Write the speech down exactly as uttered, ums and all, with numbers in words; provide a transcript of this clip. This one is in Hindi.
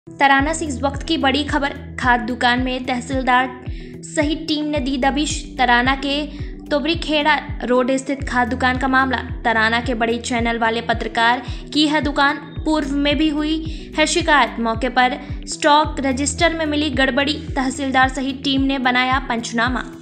तराना से इस वक्त की बड़ी खबर। खाद दुकान में तहसीलदार सहित टीम ने दी दबिश। तराना के तोबरीखेड़ा रोड स्थित खाद दुकान का मामला। तराना के बड़े चैनल वाले पत्रकार की है दुकान। पूर्व में भी हुई है शिकायत। मौके पर स्टॉक रजिस्टर में मिली गड़बड़ी। तहसीलदार सहित टीम ने बनाया पंचनामा।